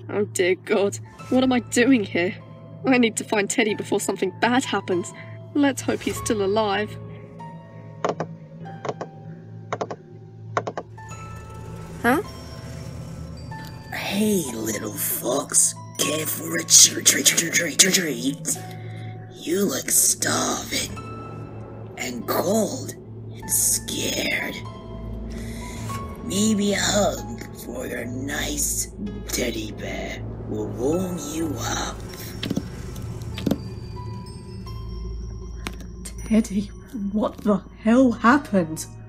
Oh dear God, what am I doing here? I need to find Teddy before something bad happens. Let's hope he's still alive. Huh? Hey, little fox, care for a treat? You look starving, and cold, and scared. Maybe a hug for your nice teddy bear will warm you up. Teddy, what the hell happened?